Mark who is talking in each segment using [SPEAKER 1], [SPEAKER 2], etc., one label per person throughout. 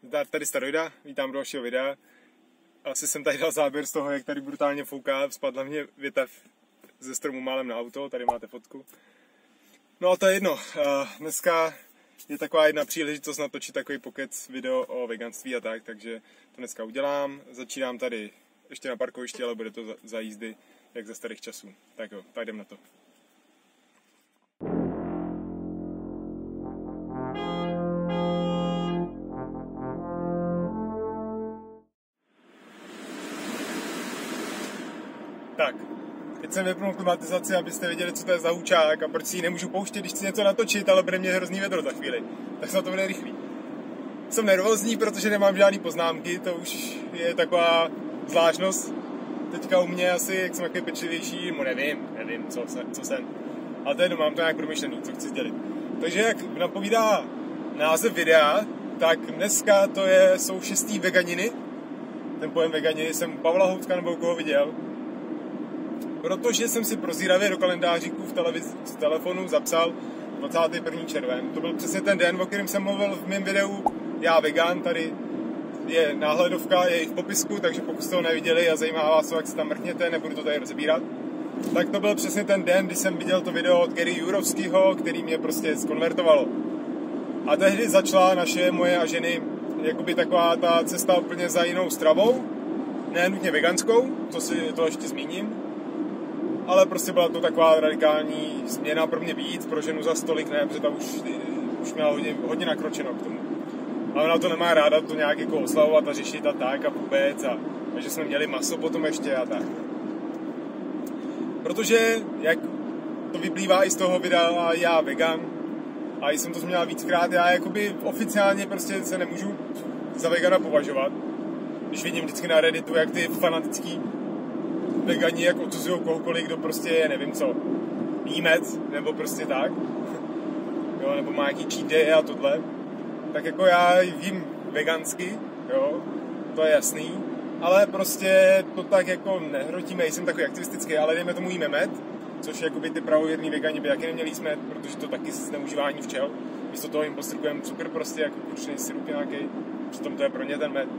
[SPEAKER 1] Tady Staroida, vítám do dalšího videa. Asi jsem tady dal záběr z toho, jak tady brutálně fouká, spadla mě větev ze stromu málem na auto, tady máte fotku. No a to je jedno, dneska je taková jedna příležitost natočit takový pokec video o veganství a tak, takže to dneska udělám. Začínám tady ještě na parkovišti, ale bude to za jízdy, jak ze starých časů. Tak jo, tak jdem na to. Tak, teď jsem vypnul klimatizaci, abyste věděli, co to je za hůčák a proč si ji nemůžu pouštět, když chci něco natočit, ale bude mě hrozný vedro za chvíli. Tak se na to bude rychlý. Jsem nervózní, protože nemám žádný poznámky, to už je taková zvláštnost. Teďka u mě asi, jak jsem takový pečlivější, nevím, co jsem. Ale to je, mám to nějak promyšlený, co chci sdělit. Takže jak napovídá název videa, tak dneska to jsou 6. veganiny. Ten pojem veganiny jsem u Pavla Houtka nebo u koho viděl. Protože jsem si prozíravě do kalendáříku v telefonu zapsal 21. červen. To byl přesně ten den, o kterém jsem mluvil v mém videu Já vegan. Tady je náhledovka, je i v popisku, takže pokud jste ho neviděli a zajímá vás, jak se tam mrkněte, nebudu to tady rozebírat. Tak to byl přesně ten den, kdy jsem viděl to video od Gary Jurovského, který mě prostě zkonvertovalo. A tehdy začala moje a ženy jakoby taková ta cesta úplně za jinou stravou. Ne nutně veganskou, to ještě zmíním. Ale prostě byla to taková radikální změna pro mě víc, pro ženu za stolik ne, protože ta už měla hodně nakročeno k tomu. A ona to nemá ráda to nějak jako oslavovat a řešit a tak a vůbec a že jsme měli maso potom ještě a tak. Protože, jak to vyplývá i z toho videa Já vegan, a jsem to změnil víckrát, já jakoby oficiálně prostě se nemůžu za vegana považovat. Když vidím vždycky na Redditu, jak ty fanatický vegani jak odsuzujou kohokoliv, kdo prostě je, nevím co, jímec, nebo prostě tak, jo, nebo má nějaký cheat day a tohle, tak jako já jím vegansky, jo, to je jasný, ale prostě to tak jako nehrotíme, jsem takový aktivistický, ale dejme tomu jíme med, což jakoby ty pravověrný vegani by taky neměli jíst med, protože to taky zneužívání včel, místo toho jim postrkujeme cukr prostě, jako kuřený sirup nějaký, přitom to je pro ně ten med.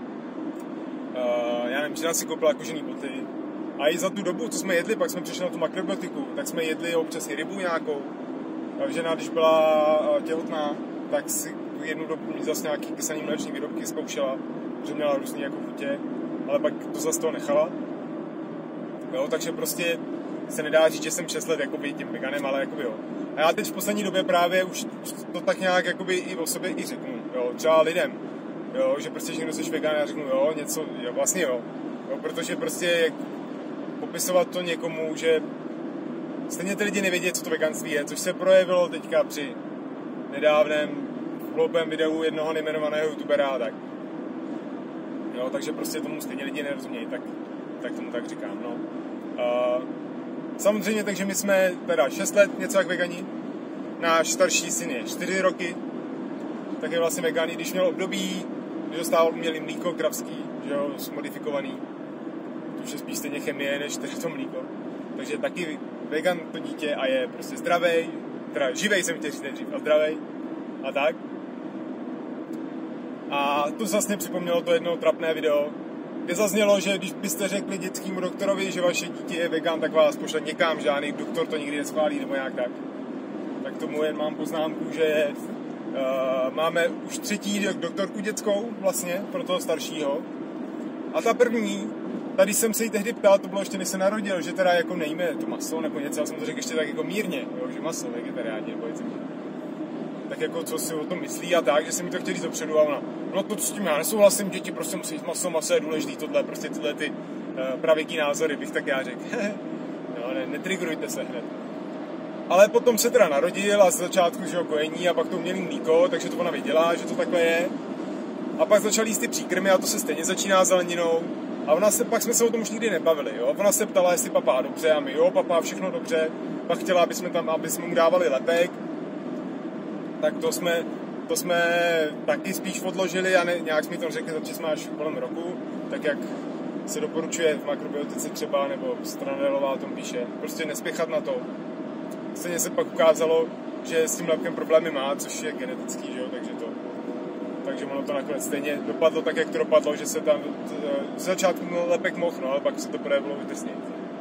[SPEAKER 1] Já nevím, žena si koupila kožený boty. A i za tu dobu, co jsme jedli, pak jsme přišli na tu makrobiotiku, tak jsme jedli občas i rybu nějakou. A žena, když byla těhotná, tak si jednu dobu zase nějaký kyselý mléčný výrobky zkoušela, že měla různý jako chutě, ale pak to zase toho nechala. Jo, takže prostě se nedá říct, že jsem 6 let jakoby tím veganem, ale jakoby jo. A já teď v poslední době právě už to tak nějak jakoby i o sobě i řeknu, jo, třeba lidem, jo, že prostě, že někdo jsi vegan, já řeknu, jo, něco, jo, vlastně jo, protože prostě popisovat to někomu, že stejně ty lidi nevědí, co to veganství je, což se projevilo teďka při nedávném hloupém videu jednoho nejmenovaného youtubera a tak. Jo, takže prostě tomu stejně lidi nerozumějí, tak tomu tak říkám, no. Samozřejmě, takže my jsme teda 6 let něco jak vegani, náš starší syn je 4 roky, tak je vlastně vegan, když měl období, kdy dostával umělý mlíko kravský, že jo, modifikovaný. Už je spíš stejně chemie, než tedy to mlíko. Takže taky vegan to dítě a je prostě zdravej, teda živej jsem chtěl říct nejdřív, a zdravej a tak. A to vlastně připomnělo to jedno trapné video, kde zaznělo, že když byste řekli dětskému doktorovi, že vaše dítě je vegan, tak vás pošle někam, žádný doktor to nikdy neschválí nebo nějak tak. Tak tomu jen mám poznámku, že máme už 3. doktorku dětskou vlastně pro toho staršího. A ta první, tady jsem se jí tehdy ptal, to bylo ještě než se narodil, že teda jako nejíme to maso nebo něco, já jsem to řekl ještě tak jako mírně, jo, že maso, vegetariáni nebo něco. Tak jako co si o tom myslí a tak, že jsem mi to chtěl říct dopředu a ona, no to s tím já nesouhlasím, děti prostě musí jít maso je důležitý, tohle, prostě tyhle ty pravěký názory, bych tak já řekl. No, netrigrujte se hned. Ale potom se teda narodil a z začátku, že jo, kojení a pak to umělý mlíko, takže to ona věděla, že to takhle je. A pak začal jíst ty příkrmy a to se stejně začíná zeleninou. A pak jsme se o tom už nikdy nebavili, jo. Ona se ptala, jestli papá dobře a my, jo, papá, všechno dobře. Pak chtěla, aby jsme mu dávali lepek. Tak to jsme taky spíš odložili a nějak jsme to řekli, začali jsme až kolem roku. Tak jak se doporučuje v makrobiotice třeba, nebo Stranelová o tom píše, prostě nespěchat na to. Stejně se pak ukázalo, že s tím lepkem problémy má, což je genetický, že jo, takže takže ono to nakonec stejně dopadlo tak, jak to dopadlo, že se tam z začátku lepek mohl, no, ale pak se to projevilo drsněji.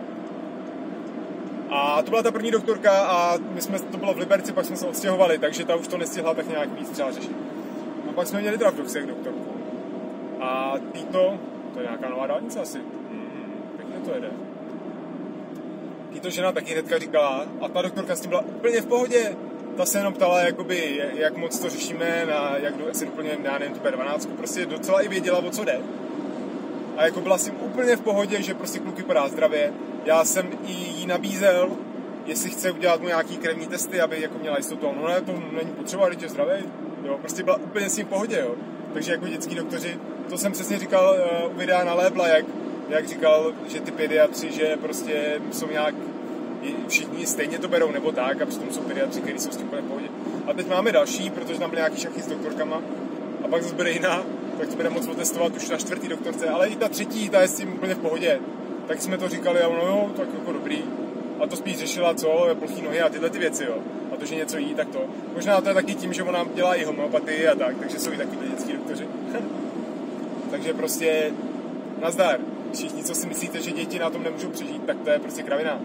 [SPEAKER 1] A to byla ta první doktorka a to bylo v Liberci, pak jsme se odstěhovali, takže ta už to nestihla tak nějak víc třeba řešit. A pak jsme měli teda v Doxech doktorku. A to je nějaká nová dálnice asi. Pěkně to jede. Týto žena taky hnedka říkala, a ta doktorka s tím byla úplně v pohodě. Ta se jenom ptala, jakoby, jak moc to řešíme, jak si doplňujeme, já nevím, tu P12, prostě docela i věděla, o co jde. A jako byla s tím úplně v pohodě, že prostě kluk vypadá zdravě. Já jsem i jí nabízel, jestli chce udělat mu nějaký krevní testy, aby jako měla jistotu. No ne, to není potřeba, když je zdravý. Jo, prostě byla úplně s tím v pohodě, jo. Takže jako dětský doktoři, to jsem přesně říkal u videa na Lébla, jak říkal, že ty pediatři, že prostě jsou nějak, všichni stejně to berou nebo tak, a přitom jsou pediatři, kteří jsou s tím úplně v pohodě. A teď máme další, protože tam byly nějaký šachy s doktorkama, a pak zase bude jiná, tak to bude moc otestovat už na 4. doktorce, ale i ta 3. ta je s tím úplně v pohodě. Tak jsme to říkali a ono jo, tak jako dobrý. A to spíš řešila co, plochý nohy a tyhle ty věci, jo. A to, že něco jí, tak to. Možná to je taky tím, že ona dělá i homeopatii a tak, takže jsou i takový dětský doktoři. Takže prostě nazdar. Všichni, co si myslíte, že děti na tom nemůžou přežít, tak to je prostě kravina.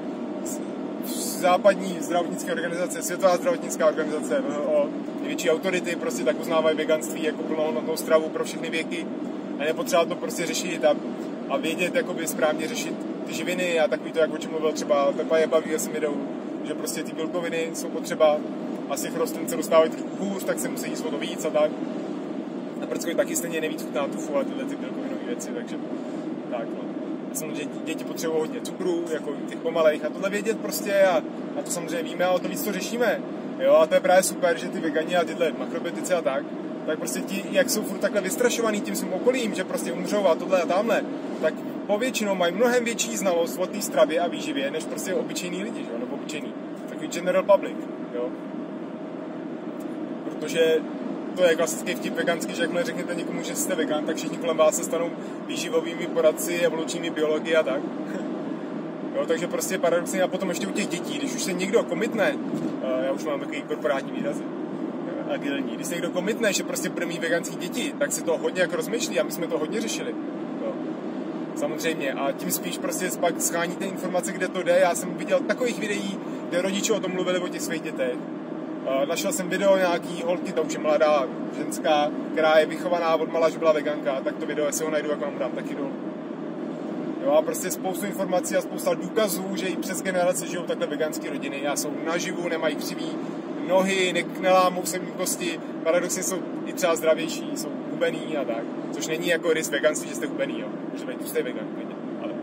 [SPEAKER 1] Západní zdravotnické organizace, Světová zdravotnická organizace, o největší autority prostě tak uznávají veganství jako plnohodnotnou stravu pro všechny věky a nepotřeba to prostě řešit a vědět, jakoby správně řešit ty živiny a takový to, jak o čem mluvil třeba Pepa je baví, jsem videu, že prostě ty bílkoviny jsou potřeba a z těch rostlin se dostávají trochu hůř, tak se musí jíst o to víc a tak. A prckovi taky stejně nejvíc chutná tufu a tyhle ty bílkovinové věci, takže tak no. Samozřejmě děti potřebují hodně cukru, jako těch pomalejch a tohle vědět prostě a to samozřejmě víme a o to víc to řešíme. Jo, a to je právě super, že ty vegani a tyhle makrobiotici a tak prostě ti, jak jsou furt takhle vystrašovaný tím svým okolím, že prostě umřou a tohle a tamhle, tak povětšinou mají mnohem větší znalost o té stravě a výživě, než prostě obyčejní lidi, jo, nebo obyčejný, takový general public, jo. Protože to je klasický vtip veganský, že jakmile řeknete někomu, že jste vegan, tak všichni kolem vás se stanou výživovými poradci, evolučními biologi a tak. Jo, takže prostě paradoxně a potom ještě u těch dětí, když už se někdo komitne, já už mám takový korporátní výrazy, agilní, když se někdo komitne, že prostě bude mít veganský děti, tak si to hodně jako rozmýšlí a my jsme to hodně řešili. Jo. Samozřejmě a tím spíš prostě pak sháníte informace, kde to jde. Já jsem viděl takových videí, kde rodiče o tom mluvili o těch svých dětech. Našel jsem video nějaký holky, to už je mladá ženská, která je vychovaná od mala, že byla veganka, tak to video, jestli ho najdu, jak vám dám taky dolů. Jo, a prostě spoustu informací a spousta důkazů, že i přes generace žijou takhle veganské rodiny a jsou naživu, nemají křivý nohy, nelámou se kosti, paradoxně jsou i třeba zdravější, jsou hubený a tak, což není jako rys veganství, že jste hubený, jo, může být tlustý vegan, ale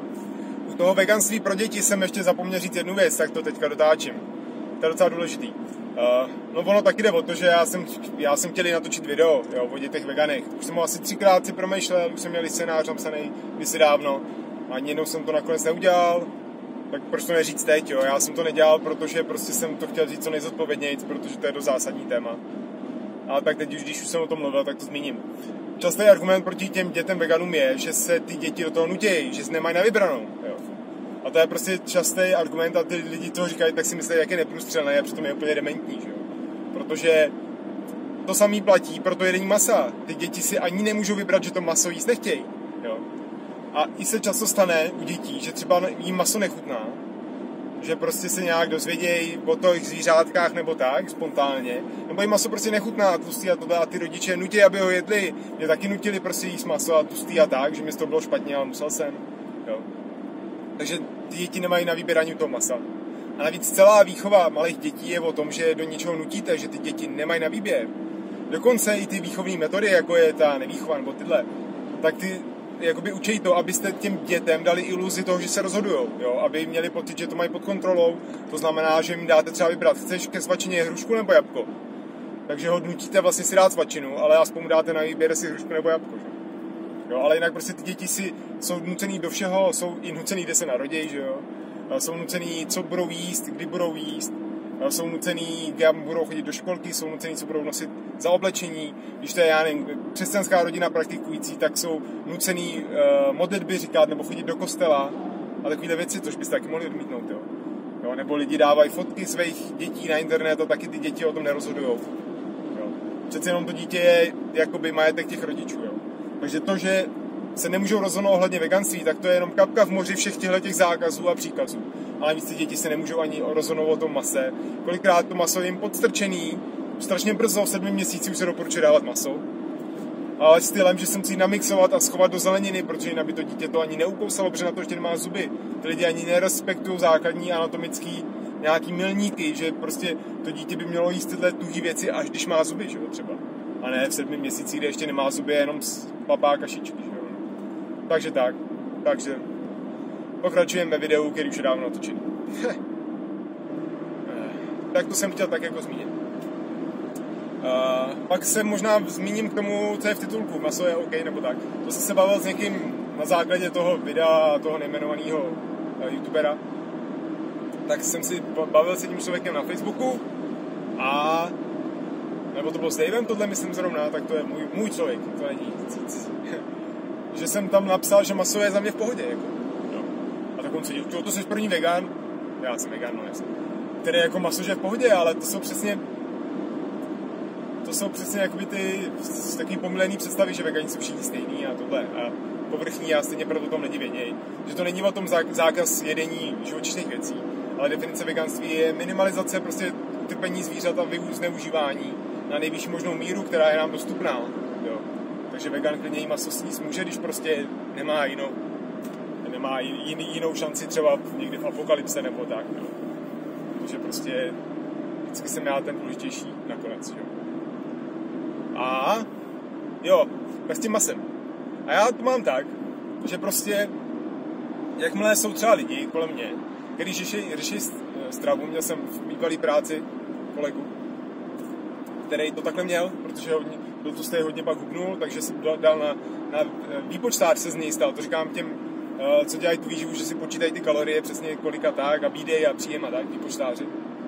[SPEAKER 1] u toho veganství pro děti jsem ještě zapomněl říct jednu věc, tak to teďka dotáčím. To je docela důležitý. No ono taky jde o to, že já jsem chtěl natočit video, jo, o dětech veganech. Už jsem ho asi 3krát si promýšlel, už jsem měl scénář napsaný kdysi dávno. Ani jednou jsem to nakonec neudělal, tak proč to neříct teď, jo? Já jsem to nedělal, protože prostě jsem to chtěl říct co nejzodpovědnějc, protože to je dost zásadní téma. Ale tak teď už, když už jsem o tom mluvil, tak to zmíním. Častý argument proti těm dětem veganům je, že se ty děti do toho nutějí, že nemají na vybranou, jo. A to je prostě častý argument a ty lidi toho říkají, tak si myslí, jak je neprůstřelné a přitom je úplně dementní, že jo. Protože to samý platí pro to jedení masa. Ty děti si ani nemůžou vybrat, že to maso jíst nechtějí, jo. A i se často stane u dětí, že třeba jim maso nechutná, že prostě se nějak dozvědějí o těch zvířátkách nebo tak, spontánně, nebo jim maso prostě nechutná, tlustý a tohle a ty rodiče nutí, aby ho jedli. Mě taky nutili prostě jíst maso a tlustý a tak, že mi to bylo špatně, ale musel jsem, jo. Takže ty děti nemají na výběr ani toho masa. A navíc celá výchova malých dětí je o tom, že do něčeho nutíte, že ty děti nemají na výběr. Dokonce i ty výchovní metody, jako je ta nevýchova nebo tyhle, tak ty jakoby učí to, abyste těm dětem dali iluzi toho, že se rozhodujou, jo? Aby měli pocit, že to mají pod kontrolou. To znamená, že jim dáte třeba vybrat, chceš ke svačině hrušku nebo jabko. Takže ho nutíte vlastně si dát svačinu, ale aspoň mu dáte na výběr si hrušku nebo jabko. Že? Jo, ale jinak prostě ty děti jsou nucený do všeho, jsou i nucený, kde se narodějí, že jo. Jsou nucený, co budou jíst, kdy budou jíst. Jsou nucený, kam budou chodit do školky, jsou nucený, co budou nosit za oblečení. Když to je, já nevím, křesťanská rodina praktikující, tak jsou nucený modlitby říkat nebo chodit do kostela a takovéhle věci, což byste taky mohli odmítnout, jo. Nebo lidi dávají fotky svých dětí na internet a taky ty děti o tom nerozhodujou. Jo. přece jenom to dítě je jakoby majetek těch rodičů, jo. Takže to, že se nemůžou rozhodnout ohledně veganství, tak to je jenom kapka v moři všech těch zákazů a příkazů. Ale víc ty děti se nemůžou ani rozhodnout o tom mase. Kolikrát to maso je jim podstrčený, strašně brzo, v 7 měsících už se doporučuje dávat maso. Ale stylem, že se musí namixovat a schovat do zeleniny, protože jinak by to dítě to ani neukousalo, protože na to ještě nemá zuby. Ty lidi ani nerespektují základní anatomický nějaký milníky, že prostě to dítě by mělo jíst tyhle tuhý věci, až když má zuby, že jo, třeba. A ne v 7 měsících, kde ještě nemá zuby, jenom papá kašičky, že jo. Takže pokračujeme ve videu, který už je dávno natočený. Tak to jsem chtěl tak jako zmínit. Pak se možná zmíním k tomu, co je v titulku, maso je OK, nebo tak. To jsem se bavil s někým na základě toho videa, toho nejmenovaného youtubera. Tak jsem si bavil s tím člověkem na Facebooku a nebo to bylo s Davem, tohle myslím zrovna, tak to je můj člověk, to není nic. Že jsem tam napsal, že maso je za mě v pohodě, jako. Jo. A tak on si říkal, to jsi první vegan, já jsem vegan, no jasně. Tedy jako maso, že je v pohodě, ale to jsou přesně jakoby ty takový pomylený představy, že vegani jsou všichni stejný a tohle a povrchní a stejně proto tom lidi vědějí. Že to není o tom zákaz jedení živočišných věcí, ale definice veganství je minimalizace prostě utrpení zvířat a zneužívání na nejvyšší možnou míru, která je nám dostupná. Jo. Takže vegan klidně jí maso sníst může, když prostě nemá jinou šanci třeba někdy v apokalypse nebo tak. Jo. Takže prostě vždycky jsem já ten důležitější nakonec. Jo. A jo, s tím masem. A já to mám tak, že prostě jakmile jsou třeba lidi kolem mě, kteří řeší stravu, měl jsem v bývalý práci kolegu, který to takhle měl, protože byl to stejně hodně pak hubnul, takže jsem dal na výpočtář se z něj stal. To říkám těm, co dělají tu výživu, že si počítají ty kalorie přesně kolika tak a bídej a příjem a tak, výpočtáři.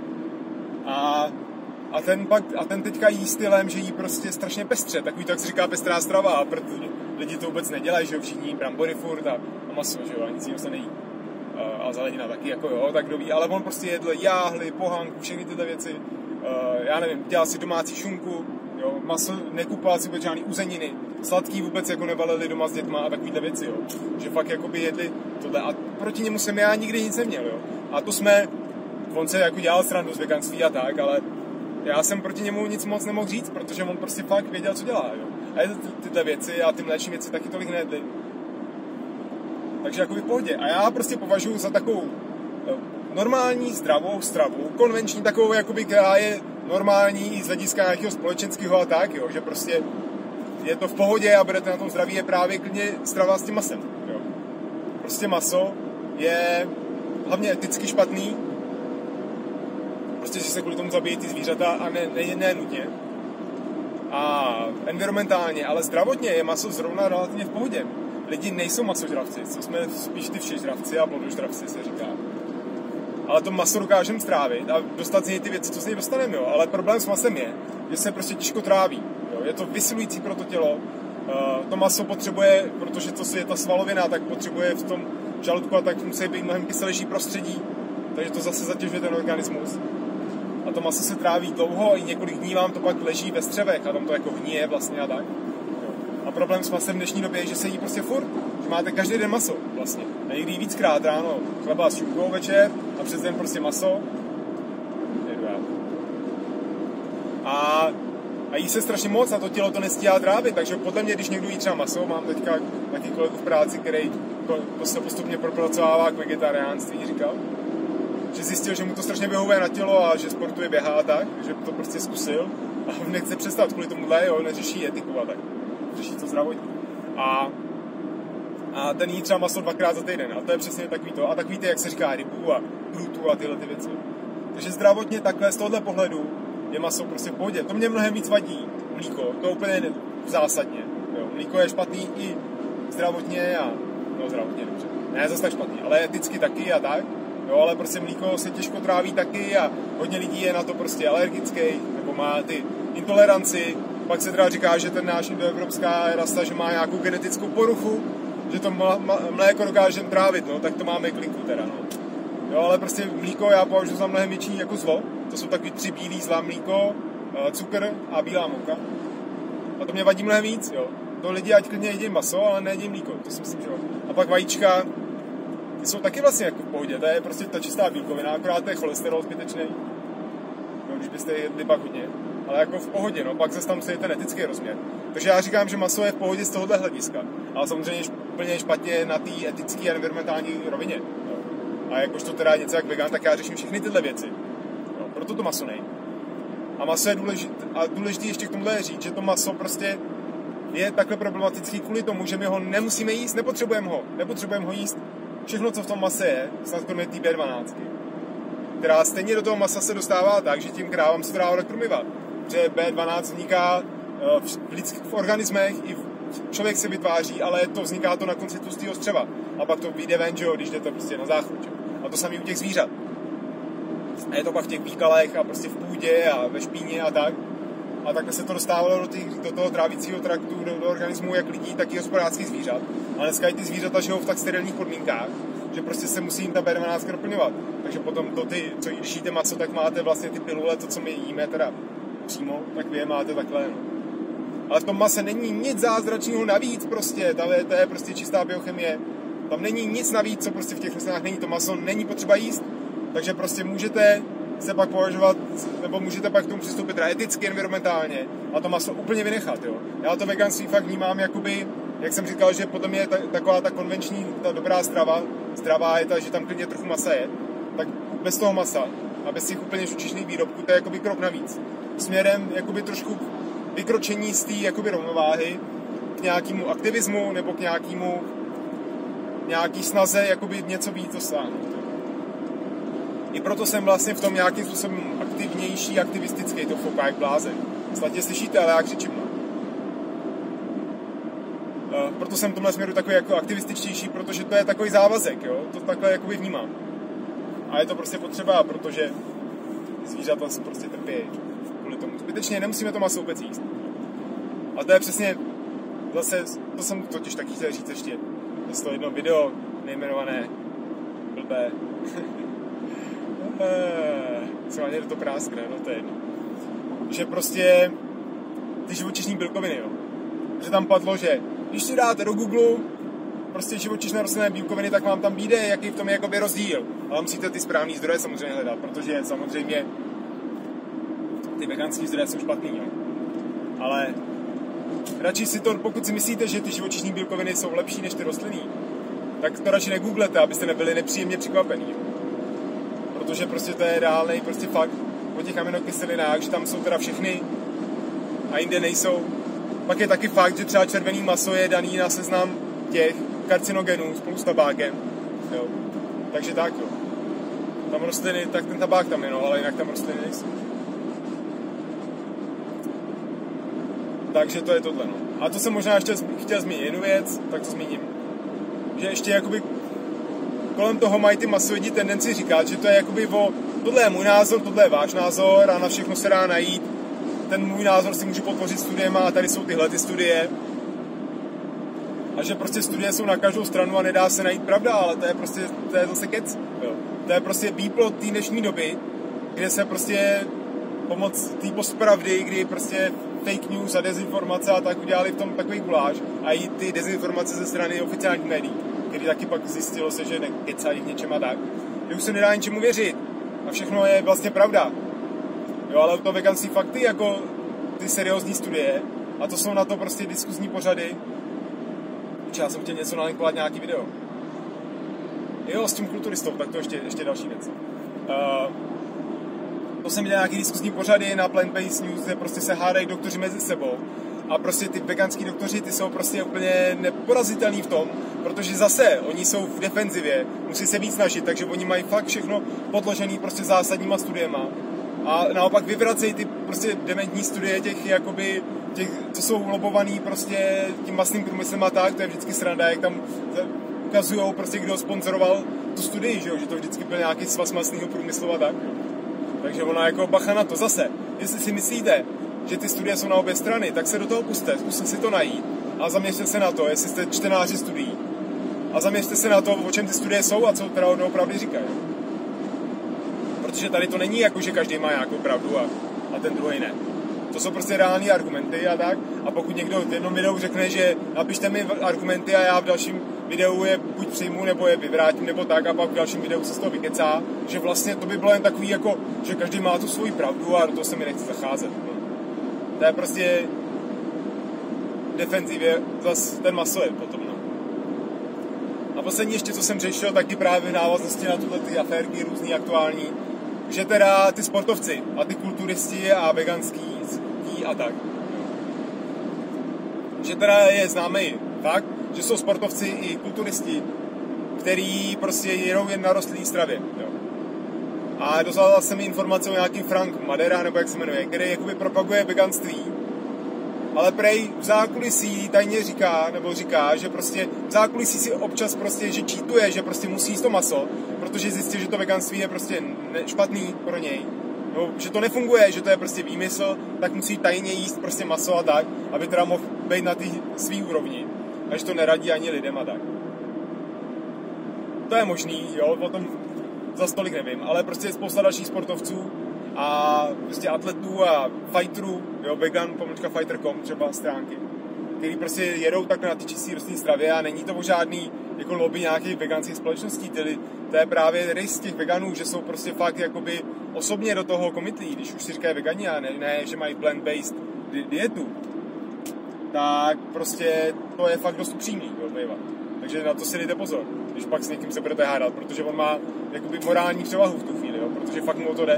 [SPEAKER 1] A ten teďka jí stylem, že jí prostě strašně pestře, takový to, jak se říká pestrá strava, a protože lidi to vůbec nedělají, že jo, všichni brambory furt a maso, že jo, a nic jiného se nejí. A zelenina taky, jako jo, tak kdo ví, ale on prostě jedl jáhly, pohanku, všechny tyhle věci, já nevím, dělal si domácí šunku, jo, maso, nekupoval si vůbec žádný uzeniny, sladký vůbec jako nevalili doma s dětma a takovýhle věci, jo, že fakt jakoby jedli tohle a proti němu jsem já nikdy nic neměl, jo, a to on se jako dělal srandu z veganství a tak, ale já jsem proti němu nic moc nemohl říct, protože on prostě fakt věděl, co dělá, jo, a jedl tyhle věci a ty mléčné věci taky tolik nejedli. Takže jakoby v pohodě. A já prostě považuji za takovou normální, zdravou stravu, konvenční takovou, jakoby, která je normální z hlediska nějakého společenského a tak, jo, že prostě je to v pohodě a budete na tom zdraví, je právě klidně strava s tím masem, jo. Prostě maso je hlavně eticky špatný, prostě že se kvůli tomu zabíjí ty zvířata a ne nutně. A environmentálně, ale zdravotně je maso zrovna relativně v pohodě. Lidi nejsou masožravci, co jsme spíš ty všežravci a plodožravci, se říká. Ale to maso dokážeme strávit a dostat z něj ty věci, co z něj dostaneme, jo. Ale problém s masem je, že se prostě těžko tráví. Jo. Je to vysilující pro to tělo. To maso potřebuje, protože to je ta svalovina, tak potřebuje v tom žaludku a tak musí být mnohem kyselější prostředí. Takže to zase zatěžuje ten organismus. A to maso se tráví dlouho, i několik dní vám to pak leží ve střevech a tam to jako hníje vlastně a tak. A problém s masem v dnešní době je, že se jí prostě furt, že máte každý den maso vlastně. A někdy víckrát ráno chleba s šunkou večer a přes den prostě maso. A jí se strašně moc a to tělo to nestíhá trávit, takže podle mě, když někdo jí třeba maso, mám teďka taky kolegu v práci, který se postupně propracovává k vegetariánství, říkal, že zjistil, že mu to strašně vyhovuje na tělo a že sportuje, běhá a tak, že to prostě zkusil a nechce přestat kvůli tomuhle, jo, neřeší etiku a tak. Řeší to zdravotní. A ten jí třeba maso 2krát za týden. A to je přesně takový to. A takový ty, jak se říká, rybu a průtu a tyhle ty věci. Takže zdravotně takhle z tohohle pohledu je maso prostě v pohodě. To mě mnohem víc vadí. Mlíko, to úplně zásadně. Jo. Mlíko je špatný i zdravotně a... No zdravotně dobře. Ne zase tak špatný, ale eticky taky a tak. Jo, ale prostě mlíko se těžko tráví taky a hodně lidí je na to prostě alergický, nebo má ty intoleranci. Pak se teda říká, že ten náš indoevropská rasa, že má nějakou genetickou poruchu, že to mléko dokáže trávit, no, tak to máme klinku teda, no. Jo, ale prostě mlíko já považuji za mnohem větší jako zlo. To jsou takový 3 bílý zlá mlíko, cukr a bílá mouka. A to mě vadí mnohem víc, jo. To lidi ať klidně jedí maso, ale nejedí mlíko, to si myslím, že jo. A pak vajíčka, ty jsou taky vlastně jako v pohodě, to je prostě ta čistá bílkovina, akorát to je cholesterol zbytečný. No, když byste jedli pak hodně. Ale jako v pohodě, no, pak zase tam je ten etický rozměr. Takže já říkám, že maso je v pohodě z tohohle hlediska. Ale samozřejmě úplně špatně na té etické a environmentální rovině. Jo. A jakožto teda něco jak vegan, tak já řeším všechny tyhle věci. Jo, proto to maso nejím. A maso je důležité ještě k tomuhle říct, že to maso prostě je takhle problematický kvůli tomu, že my ho nemusíme jíst, nepotřebujeme ho jíst. Všechno, co v tom mase je, snad kromě té B12, která stejně do toho masa se dostává tak, že tím krávám se dá krmiva. Že B12 vzniká v organismech, i člověk se vytváří, ale to vzniká to na konci tlustého střeva. A pak to vyjde ven, že jo, když jde to prostě na záchod. A to samé u těch zvířat. A je to pak v těch výkalech a prostě v půdě a ve špíně a tak. A takhle se to dostávalo do toho trávicího traktu, do organismu jak lidí, tak i hospodářských zvířat. A dneska i ty zvířata žijou v tak sterilních podmínkách, že prostě se musí jim ta B12 doplňovat. Takže potom co když jíte maso, tak máte vlastně ty pilule, to, co my jíme teda přímo, tak vy je máte takhle. No. Ale v tom mase není nic zázračného navíc prostě, to je prostě čistá biochemie. Tam není nic navíc, co prostě v těch rostlinách není, to maso není potřeba jíst. Takže prostě můžete se pak považovat, nebo můžete pak k tomu přistoupit eticky, environmentálně a to maso úplně vynechat, jo. Já to veganství fakt vnímám jakoby, jak jsem říkal, že potom je taková ta konvenční, ta dobrá strava je ta, že tam klidně trochu masa je, tak bez toho masa a bez těch úplně živočišných výrobků, to je jakoby krok navíc. Směrem jakoby trošku vykročení z té jakoby rovnováhy k nějakému aktivismu nebo k nějaký snaze jakoby něco víc dosáhnout. I proto jsem vlastně v tom nějakým způsobem aktivnější, aktivistický, to fouká jak blázen. Snad tě slyšíte, ale já křičím. Proto jsem v tomhle směru takový jako aktivističtější, protože to je takový závazek, jo? To takhle jakoby vnímám. A je to prostě potřeba, protože zvířata se prostě trpí kvůli tomu. Zbytečně nemusíme to maso vůbec jíst. A to je přesně, zase, to jsem totiž taky chtěl říct ještě. Z toho jedno video nejmenované blbé. Schválně to práskne, no to je jedno. Že prostě ty živočišní bílkoviny, jo. Že tam padlo, že když si dáte do Google prostě živočišné rostlinné bílkoviny, tak vám tam vyjde, jaký v tom je jakoby rozdíl. Ale musíte ty správný zdroje samozřejmě hledat, protože samozřejmě ty veganský zdroje jsou špatný, jo. Ale radši si to, pokud si myslíte, že ty živočišní bílkoviny jsou lepší než ty rostlinný, tak to radši negooglete, abyste nebyli nepříjemně překvapení, jo. Protože prostě to je reálnej prostě fakt o těch aminokyselinách, že tam jsou teda všechny a jinde nejsou. Pak je taky fakt, že třeba červený maso je daný na seznam těch karcinogenů spolu s tabákem. Jo. Takže tak, jo. Tam rostliny, tak ten tabák tam je, no, ale jinak tam rostliny nejsou. Takže to je tohle, no. A to jsem možná ještě chtěl zmínit jednu věc, tak to zmíním. Že ještě jakoby kolem toho mají ty masojedi tendenci říkat, že to je jakoby tohle je můj názor, tohle je váš názor a na všechno se dá najít. Ten můj názor si můžu podpořit studiema a tady jsou tyhle ty studie. A že prostě studie jsou na každou stranu a nedá se najít pravda, ale to je zase kec. Jo. To je prostě výplod té dnešní doby, kde se prostě pomoc té postpravdy, kdy prostě fake news a dezinformace a tak udělali v tom takový guláš a i ty dezinformace ze strany oficiálních médií, kdy taky pak zjistilo se, že nekecají v něčem a tak, že už se nedá ničemu věřit a všechno je vlastně pravda. Jo, ale to veganský fakty, jako ty seriózní studie, a to jsou na to prostě diskuzní pořady. Já jsem chtěl něco nalinkovat, nějaký video. Jo, s tím kulturistou, tak to ještě další věc. To jsem viděl nějaký diskuzní pořady na Plant-Based News, kde prostě se hádají doktoři mezi sebou. A prostě ty veganský doktoři, ty jsou prostě úplně neporazitelní v tom, protože zase oni jsou v defenzivě, musí se víc snažit, takže oni mají fakt všechno podložený prostě zásadníma studiema. A naopak vyvracejí ty prostě dementní studie těch, co jsou lobovaný prostě tím masným průmyslem a tak, to je vždycky sranda, jak tam ukazujou prostě, kdo sponzoroval tu studii, že to vždycky byl nějaký svaz masného průmyslu a tak. Takže ona jako bacha na to zase. Jestli si myslíte, že ty studie jsou na obě strany, tak se do toho puste, zkuste si to najít a zaměřte se na to, jestli jste čtenáři studií. A zaměřte se na to, o čem ty studie jsou a co teda opravdu říkají. Protože tady to není jako, že každý má nějakou pravdu a ten druhý ne. To jsou prostě reální argumenty a tak. A pokud někdo v jednom videu řekne, že napište mi argumenty a já v dalším videu je buď přijmu, nebo je vyvrátím, nebo tak, a pak v dalším videu se z toho vykecá, že vlastně to by bylo jen takový, jako, že každý má tu svoji pravdu a do toho se mi nechce zacházet. No. To je prostě defenzivě zas ten masojet potom. No. A poslední ještě, co jsem řešil, taky právě v návaznosti na tyhle ty aférky různý aktuální, že teda ty sportovci a ty kulturisti a veganský a tak. Že teda je známý fakt, že jsou sportovci i kulturisti, který prostě jedou jen na rostlý stravě. Jo. A dostala jsem informace o nějakým Frank Madera, nebo jak se jmenuje, který jakoby propaguje veganství, ale prej v zákulisí tajně říká, že prostě v zákulisí si občas prostě, že cheatuje, že prostě musí jíst to maso, protože zjistil, že to veganství je prostě špatný pro něj. No, že to nefunguje, že to je prostě výmysl, tak musí tajně jíst prostě maso a tak, aby teda mohl být na té svý úrovni. A že to neradí ani lidem a tak. To je možný, jo, o tom za stolik nevím, ale prostě je spousta dalších sportovců a prostě atletů a fighterů, jo, vegan.fighter.com třeba stránky, který prostě jedou takhle na ty čistý rostlinné stravě a není to o žádný jako lobby nějakých veganských společností, to je právě rys těch veganů, že jsou prostě fakt jakoby osobně do toho komitlí, když už si říkají vegani a ne, že mají plant-based dietu, tak prostě to je fakt dost upřímný, jo, bývat. Takže na to si dejte pozor, když pak s někým se budete hádat, protože on má jakoby morální převahu v tu chvíli, jo, protože fakt mu o to jde.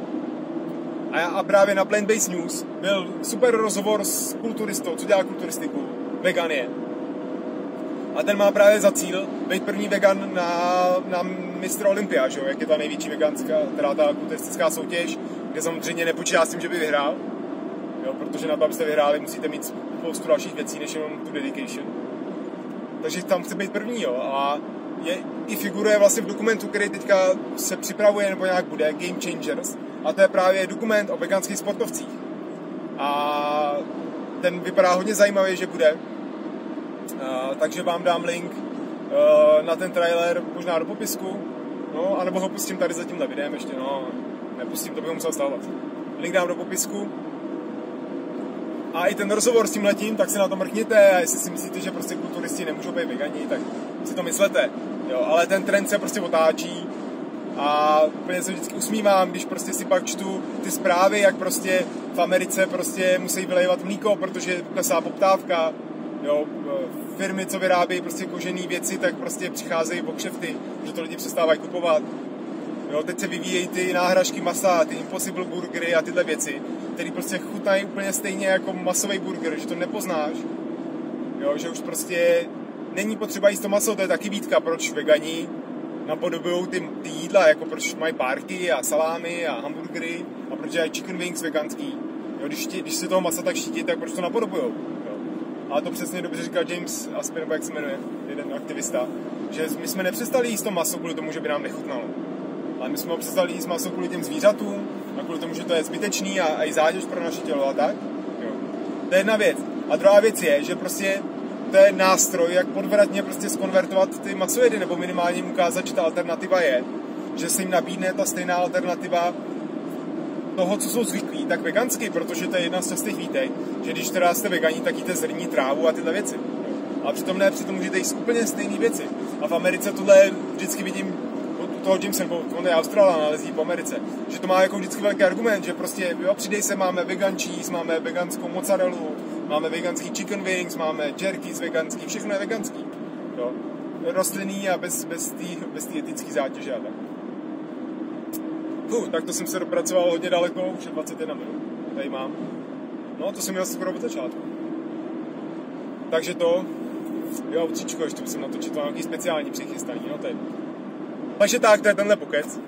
[SPEAKER 1] A právě na Plant Based News byl super rozhovor s kulturistou, co dělá kulturistiku, vegan je. A ten má právě za cíl být první vegan na mistra Olympia, že jo, jak je ta největší veganská, teda ta kulturistická soutěž, kde samozřejmě nepočítá s tím, že by vyhrál, jo, protože na to, abyste vyhráli, musíte mít spoustu dalších věcí, než jenom tu dedication. Takže tam chce být první, jo, a i figuruje vlastně v dokumentu, který teďka se připravuje, nebo nějak bude, Game Changers, a to je právě dokument o veganských sportovcích. A ten vypadá hodně zajímavě, že bude. Takže vám dám link na ten trailer, možná do popisku. No, anebo ho pustím tady za tímhle videem ještě, no, nepustím, to bych ho musel stávat. Link dám do popisku. A i ten rozhovor s tímhletím, tak se na to mrkněte, a jestli si myslíte, že prostě kulturisti nemůžou být vegani, tak si to myslete. Jo, ale ten trend se prostě otáčí. A úplně se vždycky usmívám, když prostě si pak čtu ty zprávy, jak prostě v Americe prostě musí vylejvat mlíko, protože klesá poptávka. Jo, firmy, co vyrábějí prostě kožený věci, tak prostě přicházejí o kšefty, že to lidi přestávají kupovat. Jo, teď se vyvíjejí ty náhražky masa, ty Impossible burgery a tyhle věci, které prostě chutnají úplně stejně jako masový burger, že to nepoznáš. Jo, že už prostě není potřeba jíst to maso, to je taky výtka, proč vegani napodobujou ty jídla, jako proč mají párky a salámy a hamburgery a proč mají chicken wings veganský. Jo, když se toho masa tak štítí, tak proč to napodobujou. Jo. A to přesně dobře říkal James Aspen, nebo jak se jmenuje, jeden aktivista, že my jsme nepřestali jíst to maso kvůli tomu, že by nám nechutnalo. Ale my jsme přestali jíst maso kvůli těm zvířatům a kvůli tomu, že to je zbytečný a i zátěž pro naše tělo a tak. Jo. To je jedna věc. A druhá věc je, že prostě to je nástroj, jak podvratně prostě skonvertovat ty masojedy, nebo minimálně jim ukázat, že ta alternativa je, že se jim nabídne ta stejná alternativa toho, co jsou zvyklí, tak vegansky, protože to je jedna z těch výtek, že když teda jste vegani, tak jíte zrní, trávu a tyhle věci. A přitom ne, přitom můžete jíst úplně stejné věci. A v Americe tohle vždycky vidím u toho Jamesa, on je Australan, ale jezdí po Americe, že to má jako vždycky velký argument, že prostě jo, přidej se, máme vegan cheese, máme veganskou mozzarellu, máme veganský chicken wings, máme jerky veganský, všechno je veganský. Jo. Rostlinný a bez té etické zátěže a tak. Tak to jsem se dopracoval hodně daleko, už je 21 minut. Tady mám. No, to jsem měl skoro od začátku. Takže to, jo, utříčko, ještě musím natočit nějaký speciální přichystání, no teď. Takže tak, to je tenhle pokec.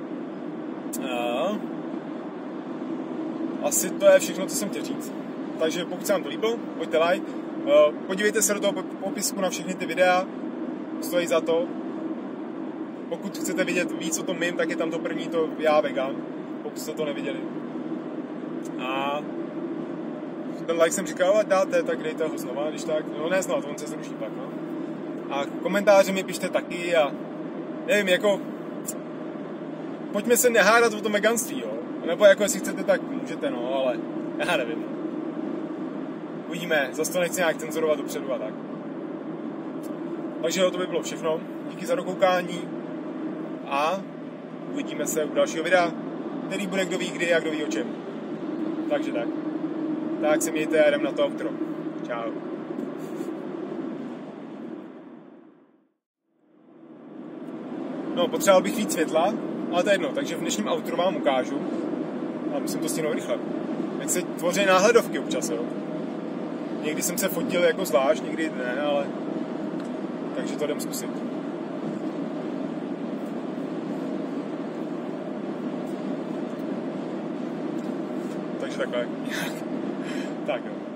[SPEAKER 1] Asi to je všechno, co jsem chtěl říct. Takže pokud se vám to líbilo, pojďte like. Podívejte se do toho popisku na všechny ty videa. Stojí za to. Pokud chcete vidět víc o tom mým, tak je tam to první, to já vegan. Pokud jste to neviděli. A ten like jsem říkal, ať dáte, tak dejte ho znova, když tak. No ne znova, on se zruší pak, no. A komentáře mi pište taky a nevím, jako pojďme se nehádat o tom veganství, jo. Nebo jako jestli chcete, tak můžete, no, ale Já nevím. Uvidíme, zase to nechci nějak cenzurovat dopředu a tak. Takže to by bylo všechno. Díky za dokoukání a uvidíme se u dalšího videa, který bude kdo ví kdy a kdo ví o čem. Takže tak. Tak se mějte a jdem na to outro. Čau. No, potřeboval bych víc světla, ale to je jedno, takže v dnešním outru vám ukážu. Ale musím to stihnout rychle. Jak se tvoří náhledovky občas, jo. Někdy jsem se fotil jako zvlášť, někdy ne, ale... Takže to jdem zkusit. Takže takhle. Tak jo.